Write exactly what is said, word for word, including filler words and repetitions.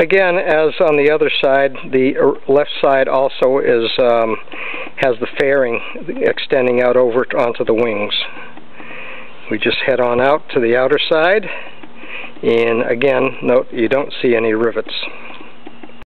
Again, as on the other side, the left side also is um, has the fairing extending out over onto the wings. We just head on out to the outer side, and again, note you don't see any rivets.